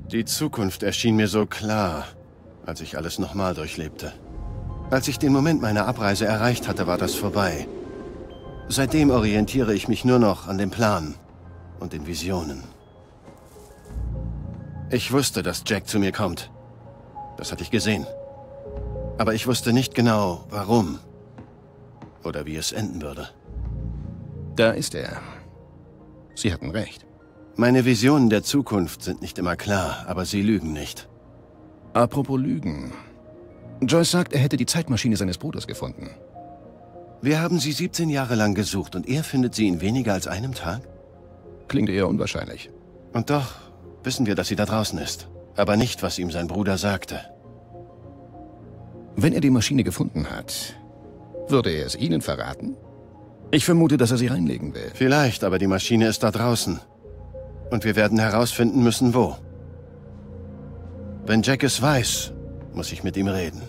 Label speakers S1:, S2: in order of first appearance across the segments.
S1: Die Zukunft erschien mir so klar, als ich alles nochmal durchlebte. Als ich den Moment meiner Abreise erreicht hatte, war das vorbei. Seitdem orientiere ich mich nur noch an dem Plan und den Visionen. Ich wusste, dass Jack zu mir kommt. Das hatte ich gesehen. Aber ich wusste nicht genau, warum oder wie es enden würde.
S2: Da ist er. Sie hatten recht.
S1: Meine Visionen der Zukunft sind nicht immer klar, aber sie lügen nicht.
S2: Apropos Lügen. Joyce sagt, er hätte die Zeitmaschine seines Bruders gefunden.
S1: Wir haben sie 17 Jahre lang gesucht und er findet sie in weniger als einem Tag?
S2: Klingt eher unwahrscheinlich.
S1: Und doch wissen wir, dass sie da draußen ist. Aber nicht, was ihm sein Bruder sagte.
S2: Wenn er die Maschine gefunden hat, würde er es Ihnen verraten? Ich vermute, dass er sie reinlegen will.
S1: Vielleicht, aber die Maschine ist da draußen. Und wir werden herausfinden müssen, wo. Wenn Jack es weiß, muss ich mit ihm reden.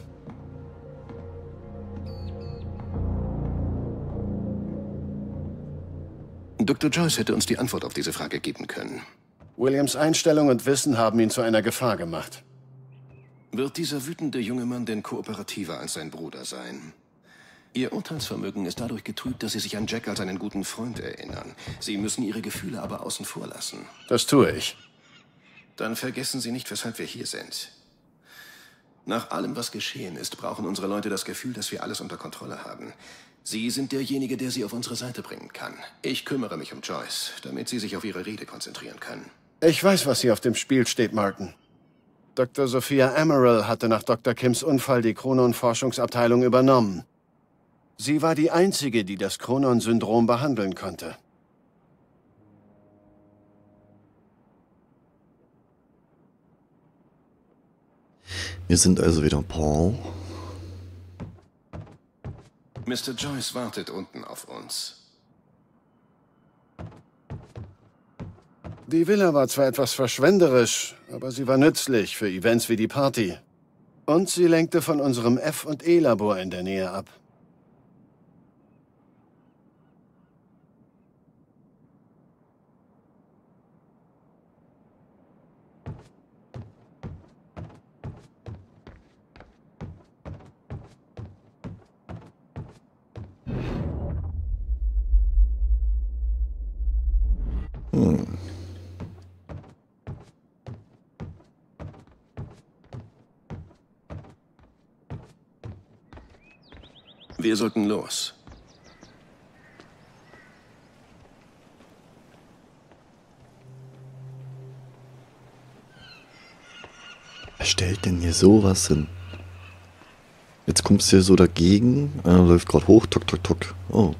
S2: Dr. Joyce hätte uns die Antwort auf diese Frage geben können.
S1: Williams Einstellung und Wissen haben ihn zu einer Gefahr gemacht.
S2: Wird dieser wütende junge Mann denn kooperativer als sein Bruder sein? Ihr Urteilsvermögen ist dadurch getrübt, dass Sie sich an Jack als einen guten Freund erinnern. Sie müssen Ihre Gefühle aber außen vor lassen.
S1: Das tue ich.
S2: Dann vergessen Sie nicht, weshalb wir hier sind. Nach allem, was geschehen ist, brauchen unsere Leute das Gefühl, dass wir alles unter Kontrolle haben. Sie sind derjenige, der sie auf unsere Seite bringen kann. Ich kümmere mich um Joyce, damit Sie sich auf Ihre Rede konzentrieren können.
S1: Ich weiß, was hier auf dem Spiel steht, Martin. Dr. Sophia Amaral hatte nach Dr. Kims Unfall die Chronon-Forschungsabteilung übernommen. Sie war die Einzige, die das Chronon-Syndrom behandeln konnte.
S3: Wir sind also wieder Paul.
S2: Mr. Joyce wartet unten auf uns.
S1: Die Villa war zwar etwas verschwenderisch, aber sie war nützlich für Events wie die Party. Und sie lenkte von unserem F&E-Labor in der Nähe ab.
S2: Wir sollten los.
S3: Wer stellt denn hier sowas hin? Jetzt kommst du hier so dagegen. Einer läuft gerade hoch. Tok, tok, tok. Oh.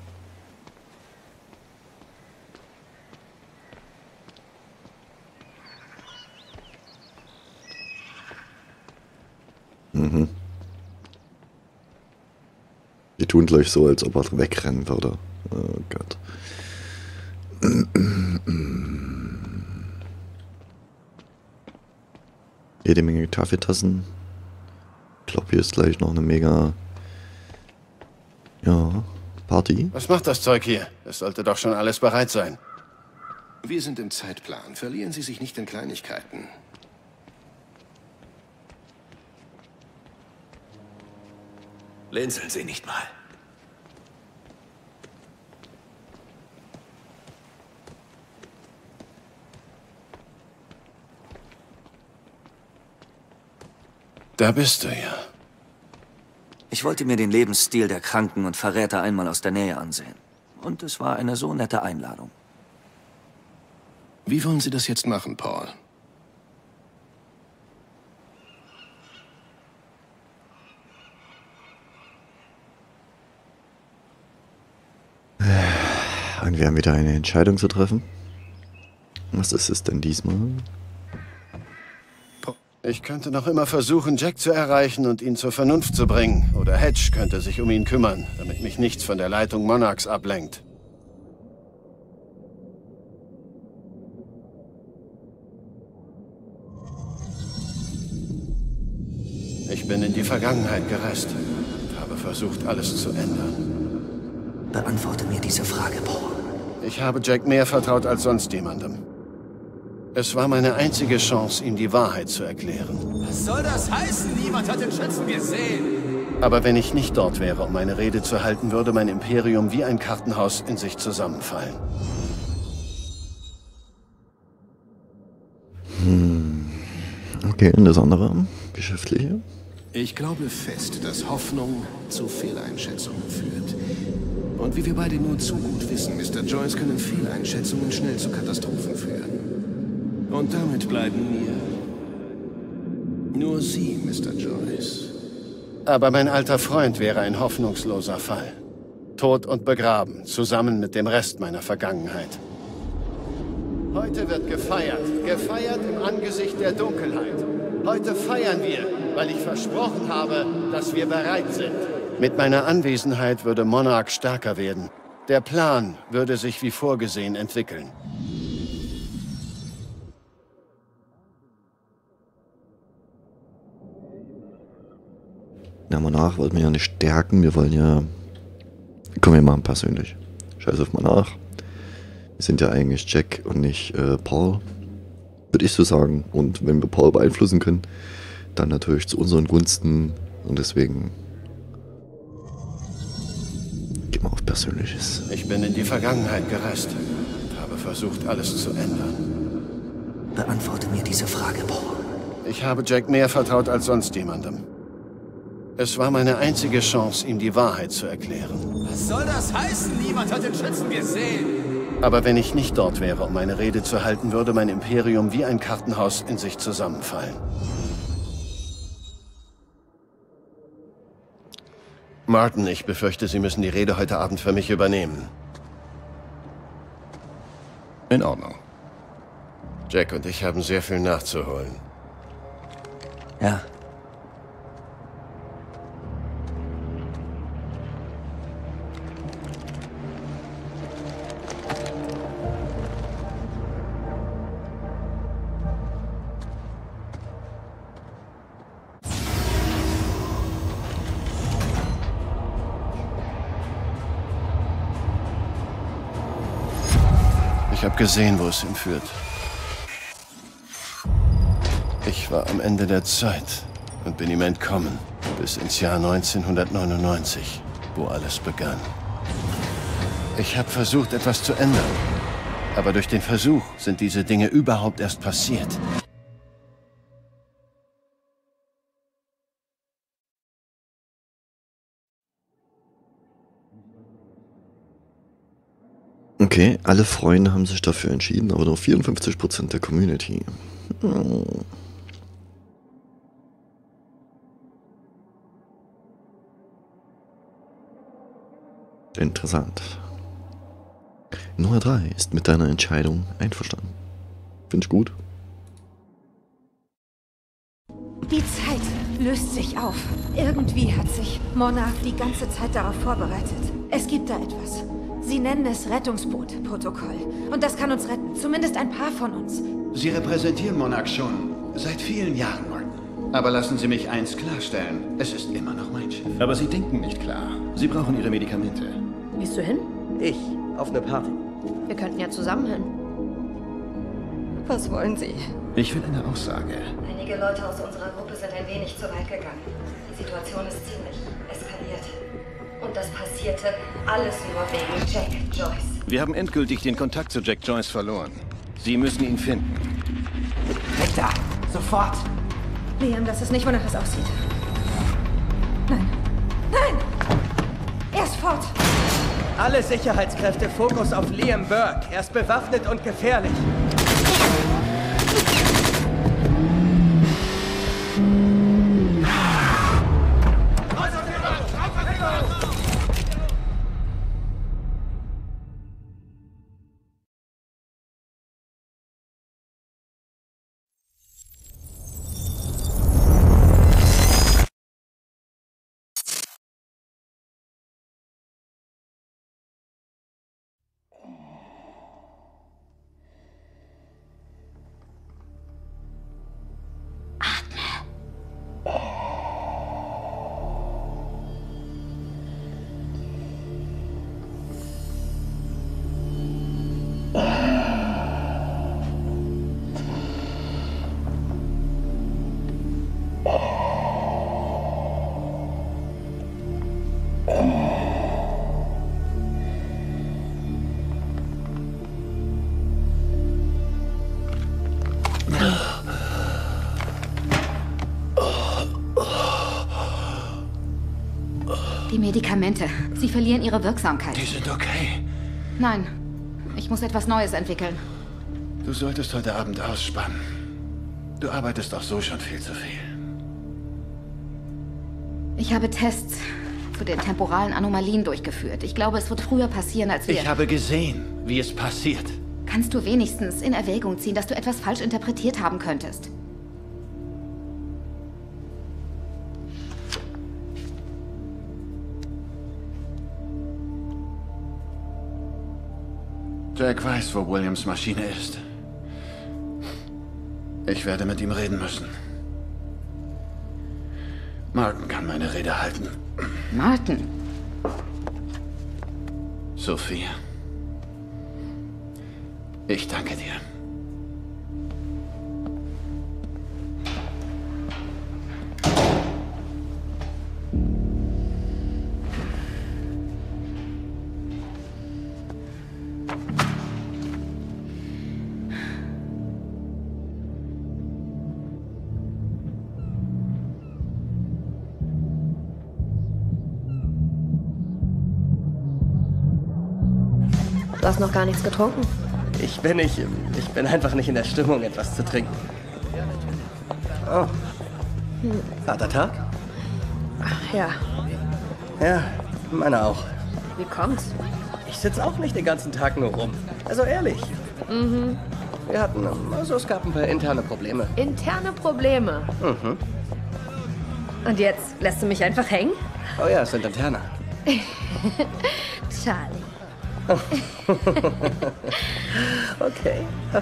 S3: Mhm. Die tun gleich so, als ob er wegrennen würde. Oh Gott. Jede Menge Kaffeetassen. Ich glaube, hier ist gleich noch eine mega... Ja, Party.
S1: Was macht das Zeug hier? Es sollte doch schon alles bereit sein.
S2: Wir sind im Zeitplan. Verlieren Sie sich nicht in Kleinigkeiten.
S4: Blinzeln Sie nicht mal.
S1: Da bist du ja.
S4: Ich wollte mir den Lebensstil der Kranken und Verräter einmal aus der Nähe ansehen. Und es war eine so nette Einladung.
S2: Wie wollen Sie das jetzt machen, Paul?
S3: Und wir haben wieder eine Entscheidung zu treffen. Was ist es denn diesmal?
S1: Ich könnte noch immer versuchen, Jack zu erreichen und ihn zur Vernunft zu bringen. Oder Hedge könnte sich um ihn kümmern, damit mich nichts von der Leitung Monarchs ablenkt. Ich bin in die Vergangenheit gereist und habe versucht, alles zu ändern.
S4: Beantworte mir diese Frage, Paul.
S1: Ich habe Jack mehr vertraut als sonst jemandem. Es war meine einzige Chance, ihm die Wahrheit zu erklären.
S5: Was soll das heißen? Niemand hat den Schützen gesehen.
S1: Aber wenn ich nicht dort wäre, um meine Rede zu halten, würde mein Imperium wie ein Kartenhaus in sich zusammenfallen.
S3: Okay, und das andere? Geschäftliche?
S2: Ich glaube fest, dass Hoffnung zu Fehleinschätzungen führt. Und wie wir beide nur zu gut wissen, Mr. Joyce, können Fehleinschätzungen schnell zu Katastrophen führen. Und damit bleiben mir nur Sie, Mr. Joyce.
S1: Aber mein alter Freund wäre ein hoffnungsloser Fall. Tot und begraben, zusammen mit dem Rest meiner Vergangenheit. Heute wird gefeiert. Gefeiert im Angesicht der Dunkelheit. Heute feiern wir, weil ich versprochen habe, dass wir bereit sind. Mit meiner Anwesenheit würde Monarch stärker werden. Der Plan würde sich wie vorgesehen entwickeln.
S3: Na, Monarch wollten wir ja nicht stärken, wir wollen ja... Komm, wir machen persönlich. Scheiß auf Monarch. Wir sind ja eigentlich Jack und nicht Paul. Würde ich so sagen. Und wenn wir Paul beeinflussen können, dann natürlich zu unseren Gunsten. Und deswegen... Geh mal auf Persönliches.
S1: Ich bin in die Vergangenheit gereist und habe versucht, alles zu ändern.
S4: Beantworte mir diese Frage, Paul.
S1: Ich habe Jack mehr vertraut als sonst jemandem. Es war meine einzige Chance, ihm die Wahrheit zu erklären.
S5: Was soll das heißen? Niemand hat den Schützen gesehen.
S1: Aber wenn ich nicht dort wäre, um meine Rede zu halten, würde mein Imperium wie ein Kartenhaus in sich zusammenfallen. Martin, ich befürchte, Sie müssen die Rede heute Abend für mich übernehmen.
S2: In Ordnung.
S1: Jack und ich haben sehr viel nachzuholen.
S4: Ja.
S1: Ich habe gesehen, wo es ihn führt. Ich war am Ende der Zeit und bin ihm entkommen, bis ins Jahr 1999, wo alles begann. Ich habe versucht, etwas zu ändern, aber durch den Versuch sind diese Dinge überhaupt erst passiert.
S3: Okay, alle Freunde haben sich dafür entschieden, aber nur 54% der Community. Interessant. Nummer 3 ist mit deiner Entscheidung einverstanden. Finde ich gut.
S6: Die Zeit löst sich auf. Irgendwie hat sich Monarch die ganze Zeit darauf vorbereitet. Es gibt da etwas. Sie nennen es Rettungsboot-Protokoll. Und das kann uns retten. Zumindest ein paar von uns.
S7: Sie repräsentieren Monarch schon seit vielen Jahren, Martin. Aber lassen Sie mich eins klarstellen. Es ist immer noch mein Schiff.
S2: Aber Sie denken nicht klar. Sie brauchen Ihre Medikamente.
S8: Gehst du hin?
S9: Ich, auf eine Party.
S8: Wir könnten ja zusammen hin. Was wollen Sie?
S2: Ich will eine Aussage.
S10: Einige Leute aus unserer Gruppe sind ein wenig zu weit gegangen. Die Situation ist ziemlich eskaliert. Und das passierte alles nur wegen Jack Joyce.
S2: Wir haben endgültig den Kontakt zu Jack Joyce verloren. Sie müssen ihn finden.
S5: Weg da! Sofort!
S6: Liam, das ist nicht, wonach es aussieht. Nein. Nein! Er ist fort!
S9: Alle Sicherheitskräfte Fokus auf Liam Burke. Er ist bewaffnet und gefährlich.
S11: Die Medikamente. Sie verlieren ihre Wirksamkeit.
S7: Die sind okay.
S11: Nein. Ich muss etwas Neues entwickeln.
S7: Du solltest heute Abend ausspannen. Du arbeitest auch so schon viel zu viel.
S11: Ich habe Tests zu den temporalen Anomalien durchgeführt. Ich glaube, es wird früher passieren, als wir...
S7: Ich habe gesehen, wie es passiert.
S11: Kannst du wenigstens in Erwägung ziehen, dass du etwas falsch interpretiert haben könntest?
S7: Jack weiß, wo Williams Maschine ist. Ich werde mit ihm reden müssen. Martin kann meine Rede halten.
S11: Martin?
S7: Sophia. Ich danke dir.
S8: Du hast noch gar nichts getrunken?
S9: Ich bin einfach nicht in der Stimmung, etwas zu trinken. Oh. Harter Tag?
S8: Ach, ja.
S9: Ja, meiner auch.
S8: Wie kommt's?
S9: Ich sitze auch nicht den ganzen Tag nur rum. Also ehrlich.
S8: Mhm.
S9: Es gab ein paar interne Probleme.
S8: Interne Probleme?
S9: Mhm.
S8: Und jetzt lässt du mich einfach hängen?
S9: Oh ja, es sind interne.
S8: Charlie.
S9: Okay.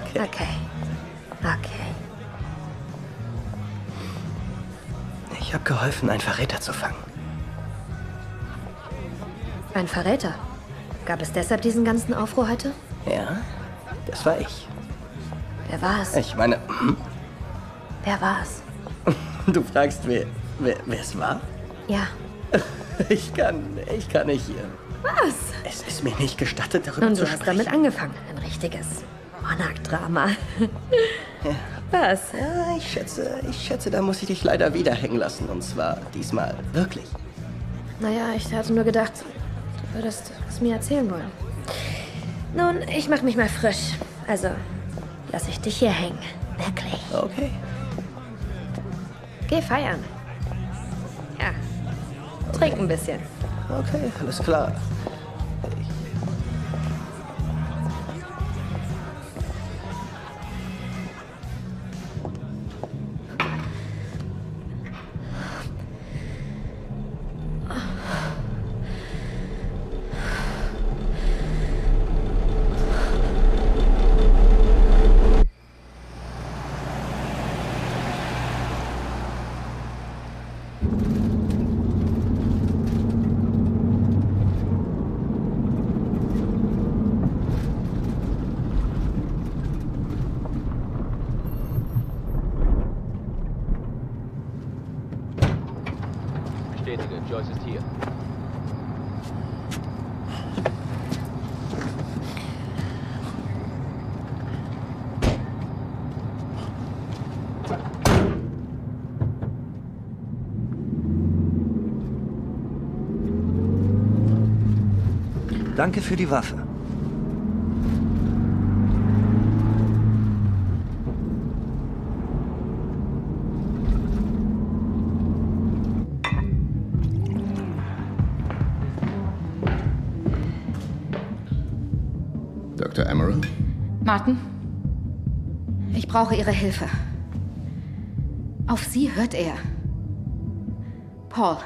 S9: Ich habe geholfen, einen Verräter zu fangen.
S8: Ein Verräter? Gab es deshalb diesen ganzen Aufruhr heute?
S9: Ja, das war ich.
S8: Wer war's?
S9: Ich meine...
S8: Wer war's?
S9: Du fragst, wer es war?
S8: Ja.
S9: Ich kann nicht...
S8: Was?
S9: Es ist mir nicht gestattet, darüber
S8: Und
S9: zu
S8: du hast
S9: sprechen.
S8: damit angefangen. Ein richtiges Monarch-Drama.
S9: Ja.
S8: Was?
S9: Ja, ich schätze, da muss ich dich leider wieder hängen lassen. Und zwar diesmal wirklich.
S8: Naja, ich hatte nur gedacht, du würdest es mir erzählen wollen. Nun, ich mach mich mal frisch. Also, lass ich dich hier hängen. Wirklich.
S9: Okay.
S8: Geh feiern. Ja. Trink ein bisschen.
S9: Okay, alles klar.
S12: Bestätige, Joyce ist hier.
S4: Danke für die Waffe.
S2: Dr. Emerald?
S11: Martin? Ich brauche Ihre Hilfe. Auf Sie hört er. Paul.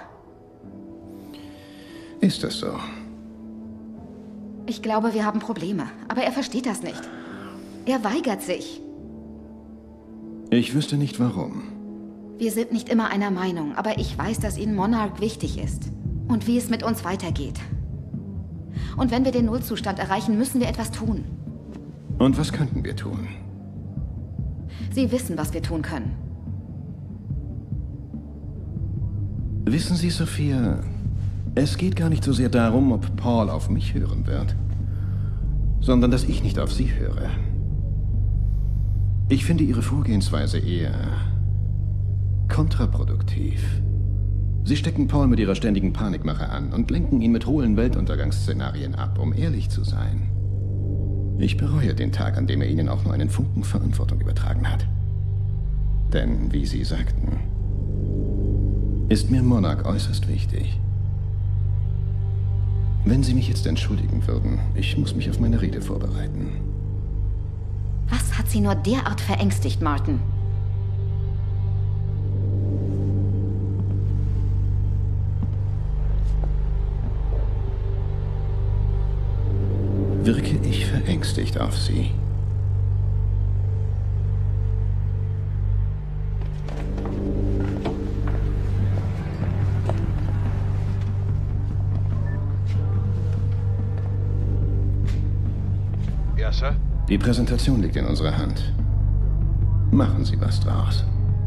S2: Ist das so?
S11: Ich glaube, wir haben Probleme. Aber er versteht das nicht. Er weigert sich.
S2: Ich wüsste nicht warum.
S11: Wir sind nicht immer einer Meinung, aber ich weiß, dass Ihnen Monarch wichtig ist. Und wie es mit uns weitergeht. Und wenn wir den Nullzustand erreichen, müssen wir etwas tun.
S2: Und was könnten wir tun?
S11: Sie wissen, was wir tun können.
S2: Wissen Sie, Sophia, Es geht gar nicht so sehr darum, ob Paul auf mich hören wird, sondern dass ich nicht auf sie höre. Ich finde ihre Vorgehensweise eher kontraproduktiv. Sie stecken Paul mit ihrer ständigen Panikmache an und lenken ihn mit hohlen Weltuntergangsszenarien ab, um ehrlich zu sein. Ich bereue den Tag, an dem er ihnen auch nur einen Funken Verantwortung übertragen hat. Denn, wie Sie sagten, ist mir Monarch äußerst wichtig. Wenn Sie mich jetzt entschuldigen würden, ich muss mich auf meine Rede vorbereiten.
S11: Was hat sie nur derart verängstigt, Martin?
S2: Wirke ich verängstigt auf Sie?
S12: Ja, Sir?
S2: Die Präsentation liegt in unserer Hand. Machen Sie was draus.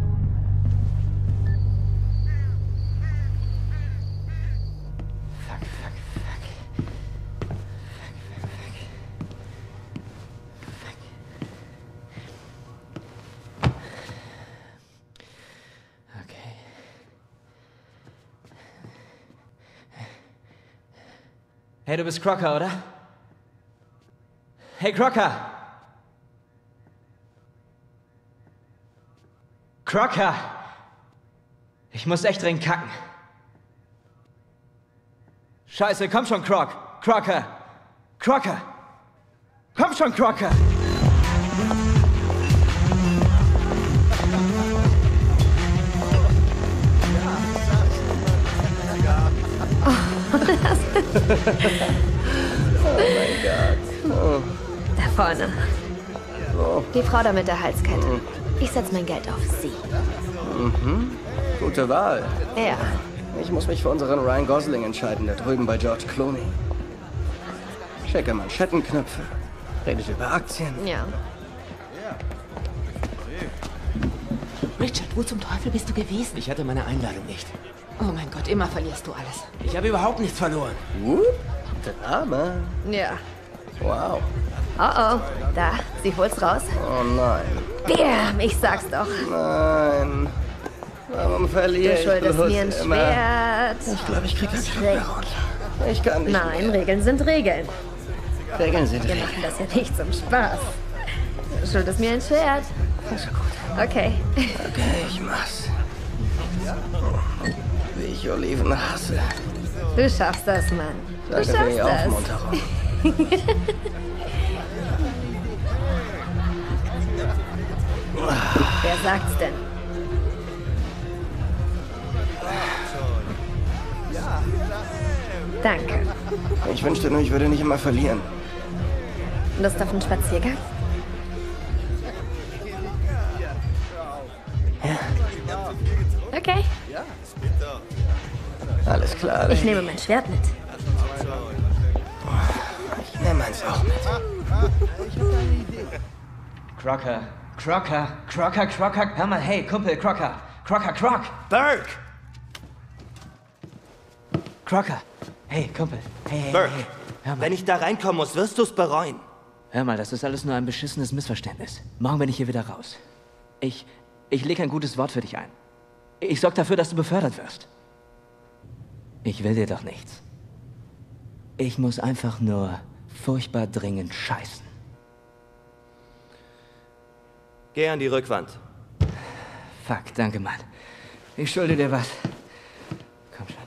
S13: Hey, du bist Crocker, oder? Hey, Crocker! Crocker! Ich muss echt dringend kacken. Scheiße, komm schon, Crocker! Crocker! Komm schon, Crocker!
S9: Oh mein Gott. Oh.
S8: Da vorne.
S9: Oh.
S8: Die Frau da mit der Halskette. Ich setze mein Geld auf sie.
S9: Mhm. Gute Wahl.
S8: Ja.
S9: Ich muss mich für unseren Ryan Gosling entscheiden, da drüben bei George Clooney. Checke Manschettenknöpfe. Redet über Aktien.
S8: Ja.
S14: Richard, wo zum Teufel bist du gewesen?
S5: Ich hatte meine Einladung nicht.
S14: Oh mein Gott, immer verlierst du alles.
S5: Ich habe überhaupt nichts verloren.
S9: Drama.
S8: Ja.
S9: Wow.
S8: Oh, da, sie holt's raus.
S9: Oh nein.
S8: Bam, ich sag's doch.
S9: Nein. Warum verliere ich
S8: Du schuldest
S9: bloß
S8: mir ein
S9: immer?
S8: Schwert.
S9: Ich glaube, ich krieg keinen Schluck mehr runter. Ich kann nicht
S8: Nein,
S9: mehr.
S8: Regeln sind Regeln.
S9: Regeln sind
S8: Wir
S9: Regeln.
S8: machen das ja nicht zum Spaß. Du schuldest mir ein Schwert.
S9: Also gut.
S8: Okay.
S9: Okay, ich mach's. Wie ich Oliven hasse.
S8: Du schaffst das, Mann. Du
S9: Danke für
S8: schaffst
S9: die
S8: das.
S9: Aufmunterung.
S8: Wer sagt's denn? Danke.
S9: Ich wünschte nur, ich würde nicht immer verlieren.
S8: Lust auf einen Spaziergang?
S9: Ja.
S8: Okay.
S9: Alles klar.
S8: Ich nehme mein Schwert mit.
S9: Ich nehme meins auch mit.
S13: Crocker. Hör mal, hey, Kumpel, Crocker. Burke! Crocker. Hey, Kumpel. Hey,
S5: Burke,
S13: hör mal.
S5: wenn ich da reinkommen muss, wirst du es bereuen.
S13: Hör mal, das ist alles nur ein beschissenes Missverständnis. Morgen bin ich hier wieder raus. Ich lege ein gutes Wort für dich ein. Ich sorge dafür, dass du befördert wirst. Ich will dir doch nichts. Ich muss einfach nur furchtbar dringend scheißen.
S5: Geh an die Rückwand.
S13: Fuck, danke, Mann. Ich schulde dir was. Komm schon.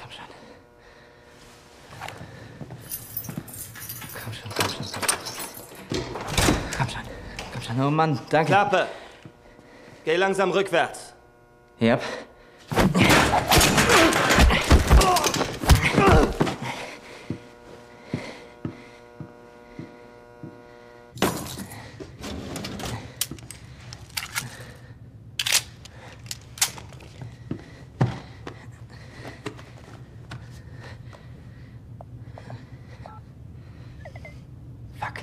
S13: Komm schon. Oh Mann, danke.
S5: Klappe! Geh langsam rückwärts.
S13: Yep. Fuck.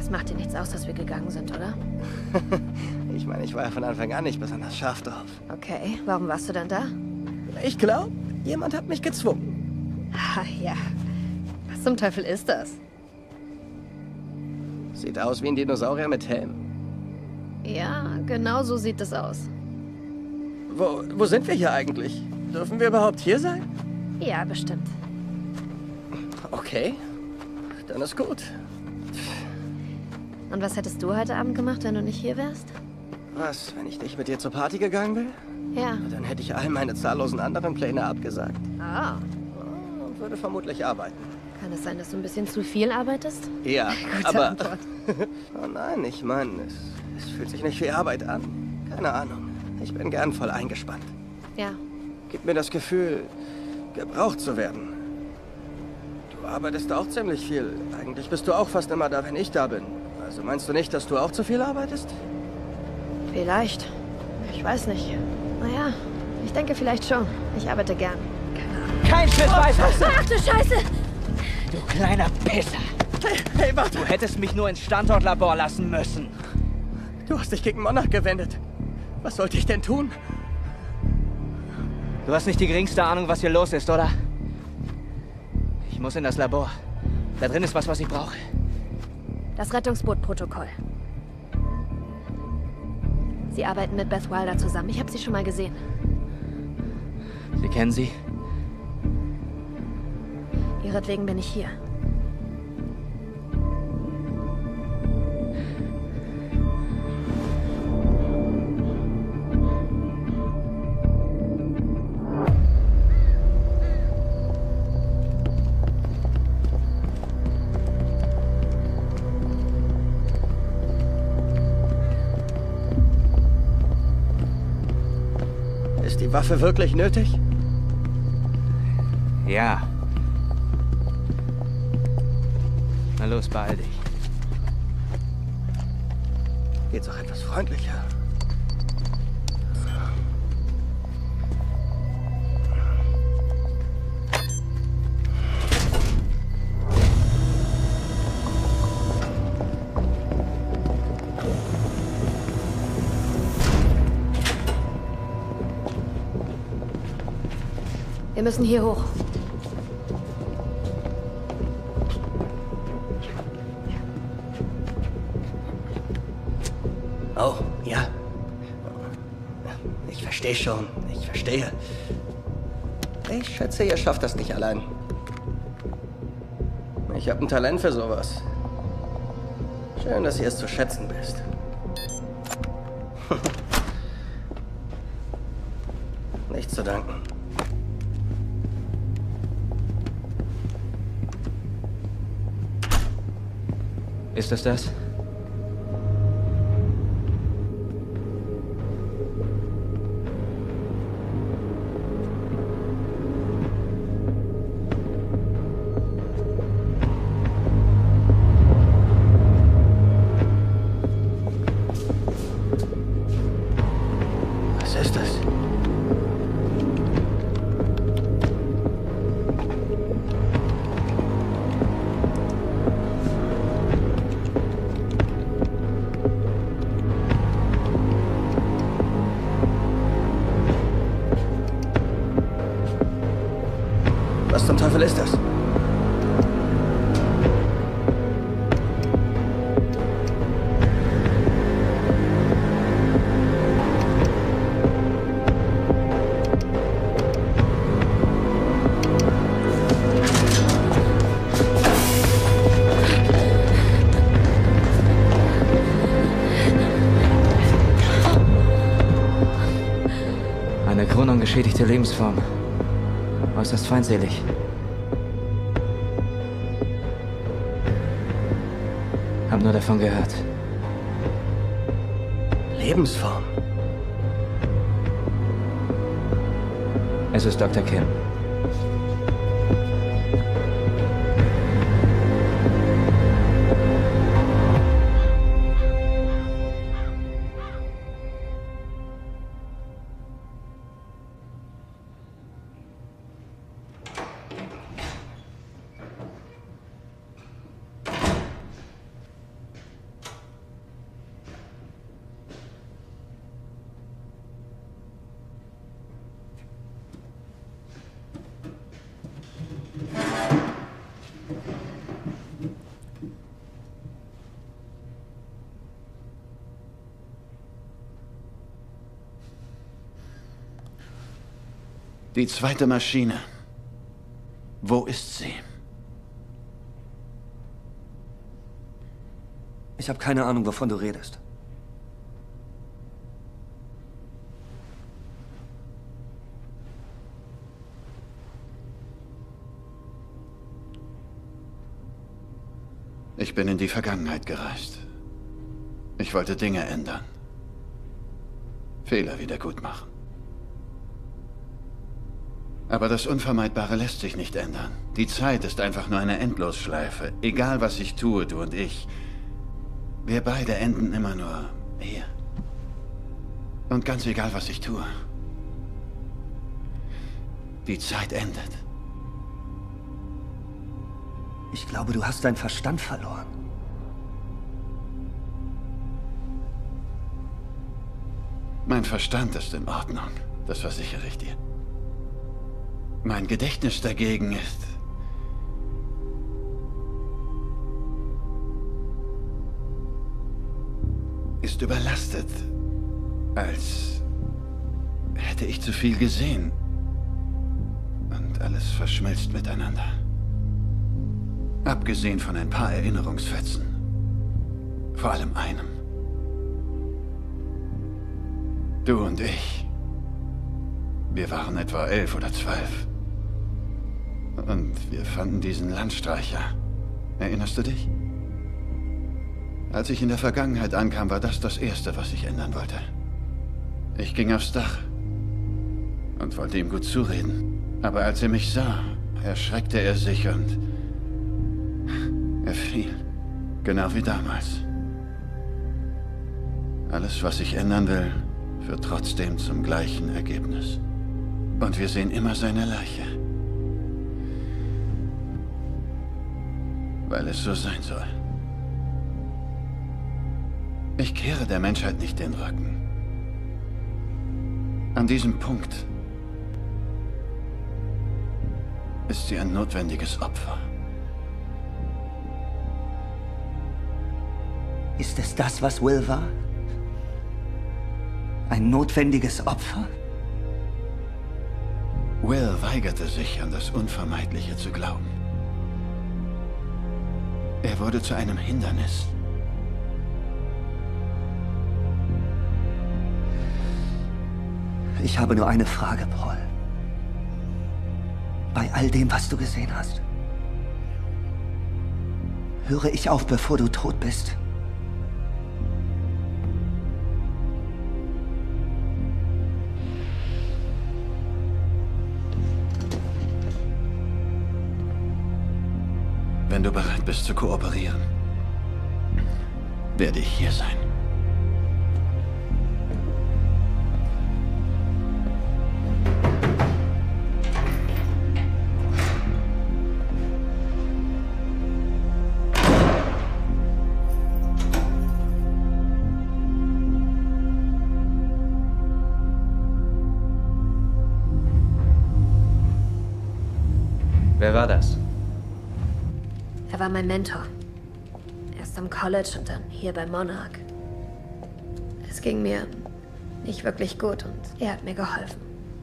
S8: Es macht dir nichts aus, dass wir gegangen sind, oder?
S9: Ich meine, ich war ja von Anfang an nicht besonders scharf drauf.
S8: Okay, warum warst du dann da?
S9: Ich glaube, jemand hat mich gezwungen.
S8: Ah, ja. Was zum Teufel ist das?
S9: Sieht aus wie ein Dinosaurier mit Helm.
S8: Ja, genau so sieht es aus.
S9: Wo sind wir hier eigentlich? Dürfen wir überhaupt hier sein?
S8: Ja, bestimmt.
S9: Okay, dann ist gut.
S8: Und was hättest du heute Abend gemacht, wenn du nicht hier wärst?
S9: Was, wenn ich nicht mit dir zur Party gegangen wäre?
S8: Ja.
S9: Dann hätte ich all meine zahllosen anderen Pläne abgesagt.
S8: Ah.
S9: Und würde vermutlich arbeiten.
S8: Kann es sein, dass du ein bisschen zu viel arbeitest?
S9: Ja,
S8: Gute
S9: aber...
S8: Antwort.
S9: Oh nein, ich meine, es fühlt sich nicht wie Arbeit an. Keine Ahnung. Ich bin gern voll eingespannt.
S8: Ja.
S9: Gib mir das Gefühl, gebraucht zu werden. Du arbeitest auch ziemlich viel. Eigentlich bist du auch fast immer da, wenn ich da bin. Also meinst du nicht, dass du auch zu viel arbeitest?
S8: Vielleicht. Ich weiß nicht. Naja, ich denke vielleicht schon. Ich arbeite gern. Keine Ahnung.
S5: Kein Schritt weiter!
S8: Ach du Scheiße!
S5: Du kleiner Pisser!
S9: Hey, warte!
S5: Du hättest mich nur ins Standortlabor lassen müssen.
S9: Du hast dich gegen Monarch gewendet. Was sollte ich denn tun?
S5: Du hast nicht die geringste Ahnung, was hier los ist, oder? Ich muss in das Labor. Da drin ist was ich brauche.
S8: Das Rettungsboot-Protokoll. Sie arbeiten mit Beth Wilder zusammen. Ich habe sie schon mal gesehen.
S5: Sie kennen sie?
S8: Ihretwegen bin ich hier.
S9: Ist die Waffe wirklich nötig?
S5: Ja. Na los, beeil dich.
S9: Geht's auch etwas freundlicher.
S8: Wir müssen hier hoch.
S9: Oh, ja. Ich verstehe schon. Ich verstehe. Ich schätze, ihr schafft das nicht allein. Ich habe ein Talent für sowas. Schön, dass ihr es zu schätzen wisst. Nichts zu danken.
S5: Ist das das?
S9: Was ist das? Was zum Teufel ist das?
S5: Eine chronongeschädigte Lebensform. Äußerst feindselig. Hab nur davon gehört.
S9: Lebensform.
S5: Es ist Dr. Kim.
S7: Die zweite Maschine. Wo ist sie?
S4: Ich habe keine Ahnung, wovon du redest.
S7: Ich bin in die Vergangenheit gereist. Ich wollte Dinge ändern. Fehler wieder gut machen. Aber das Unvermeidbare lässt sich nicht ändern. Die Zeit ist einfach nur eine Endlosschleife. Egal, was ich tue, du und ich. Wir beide enden immer nur hier. Und ganz egal, was ich tue. Die Zeit endet.
S4: Ich glaube, du hast deinen Verstand verloren.
S7: Mein Verstand ist in Ordnung. Das versichere ich dir. Mein Gedächtnis dagegen ist überlastet. Als hätte ich zu viel gesehen. Und alles verschmilzt miteinander. Abgesehen von ein paar Erinnerungsfetzen. Vor allem einem. Du und ich. Wir waren etwa 11 oder 12. Und wir fanden diesen Landstreicher. Erinnerst du dich? Als ich in der Vergangenheit ankam, war das Erste, was ich ändern wollte. Ich ging aufs Dach und wollte ihm gut zureden. Aber als er mich sah, erschreckte er sich und er fiel. Genau wie damals. Alles, was ich ändern will, führt trotzdem zum gleichen Ergebnis. Und wir sehen immer seine Leiche. Weil es so sein soll. Ich kehre der Menschheit nicht den Rücken. An diesem Punkt ist sie ein notwendiges Opfer.
S4: Ist es das, was Will war? Ein notwendiges Opfer?
S7: Will weigerte sich, an das Unvermeidliche zu glauben. Er wurde zu einem Hindernis.
S4: Ich habe nur eine Frage, Paul. Bei all dem, was du gesehen hast, höre ich auf, bevor du tot bist?
S7: Wenn du bereit bist zu kooperieren, werde ich hier sein.
S13: Wer war das?
S8: Er war mein Mentor. Erst am College und dann hier bei Monarch. Es ging mir nicht wirklich gut und er hat mir geholfen.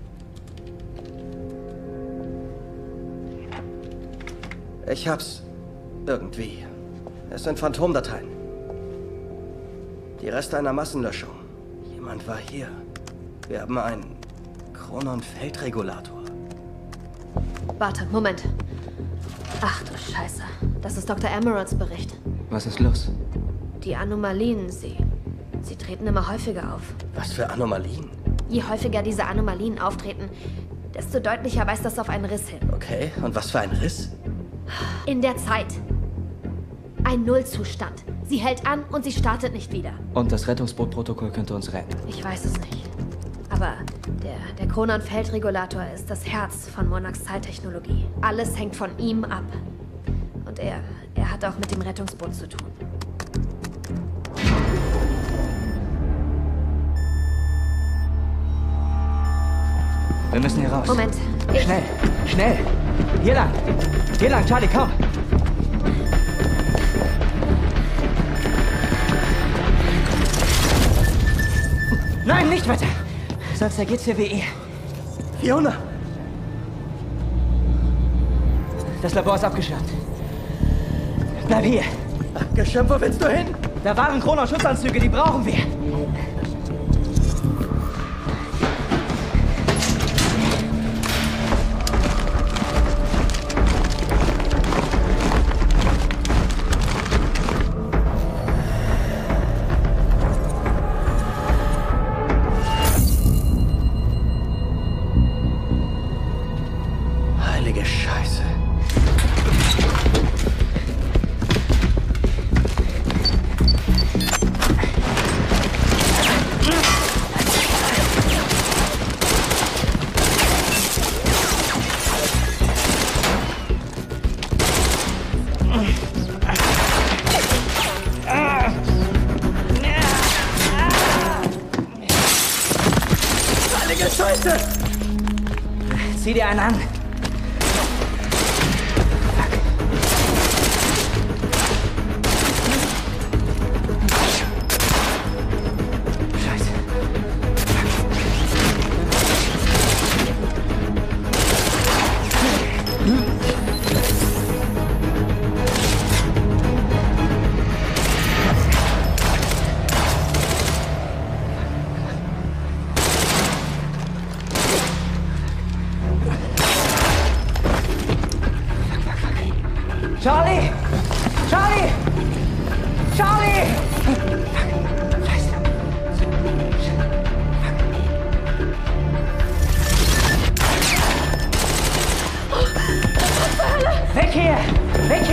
S9: Ich hab's. Irgendwie. Es sind Phantomdateien. Die Reste einer Massenlöschung. Jemand war hier. Wir haben einen Chronon-Feldregulator.
S8: Warte, Moment. Ach du Scheiße. Das ist Dr. Emeralds Bericht.
S13: Was ist los?
S8: Die Anomalien, sie treten immer häufiger auf.
S9: Was für Anomalien?
S8: Je häufiger diese Anomalien auftreten, desto deutlicher weist das auf einen Riss hin.
S9: Okay, und was für ein Riss?
S8: In der Zeit. Ein Nullzustand. Sie hält an und sie startet nicht wieder.
S13: Und das Rettungsbootprotokoll könnte uns retten.
S8: Ich weiß es nicht. Aber der Chronon-Feldregulator ist das Herz von Monarchs Zeittechnologie. Alles hängt von ihm ab. Und er hat auch mit dem Rettungsboot zu tun.
S13: Wir müssen hier raus.
S8: Moment.
S13: Schnell, schnell. Hier lang. Hier lang, Charlie, komm. Nein, nicht weiter. Sonst ergeht's dir wie eh.
S9: Fiona!
S5: Das Labor ist abgeschirmt. Bleib hier.
S9: Abgeschirmt, wo willst du hin?
S5: Da waren Kronon-Schutzanzüge, die brauchen wir.
S9: Heilige Scheiße. Heilige Scheiße!
S5: Zieh dir einen an. Charlie! Charlie! Charlie! Scheiße. Weg hier! Weg hier!